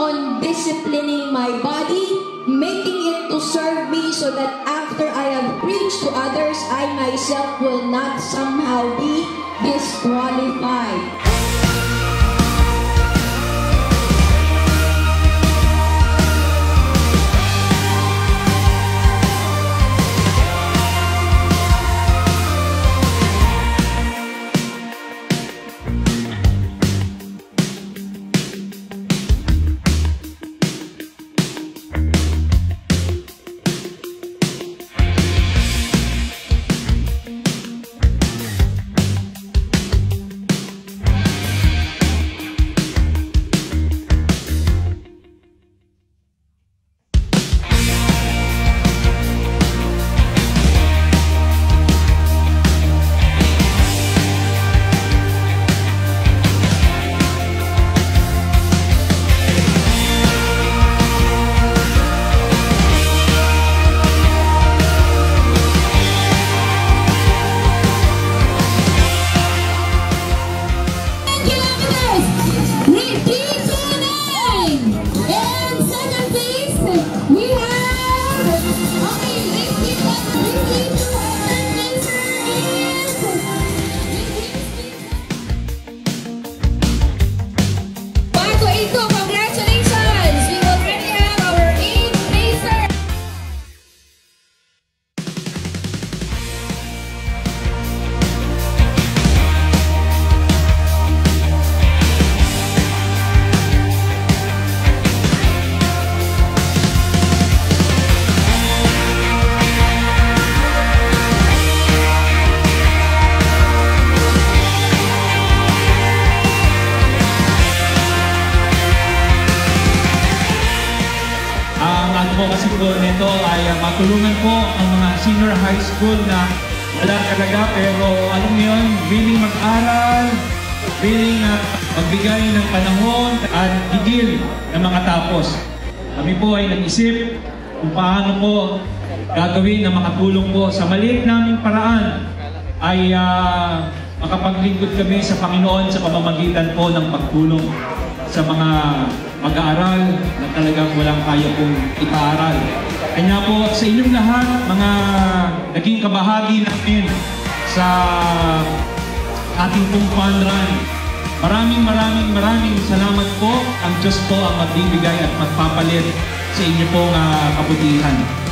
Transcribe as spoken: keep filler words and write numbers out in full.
on disciplining my body, making it to serve me so that after I have preached to others, I myself will not somehow be disqualified. Kasi po nito ay uh, matulungan po ang mga senior high school na wala talaga pero alam niyo yun, willing mag-aral, willing uh, magbigay ng panahon at higil na makatapos. Kami po ay nag-isip kung paano po gagawin na makatulong po sa maliit naming paraan ay uh, makapaglingkod kami sa Panginoon sa pamamagitan po ng pagtulong sa mga mag-aaral na talagang walang kaya pong ipaaral. Kanya po sa inyong lahat, mga naging kabahagi namin sa ating pong fun run. Maraming maraming maraming salamat po. Ang Diyos po ang magbibigay at magpapalit sa inyo pong uh, kabutihan.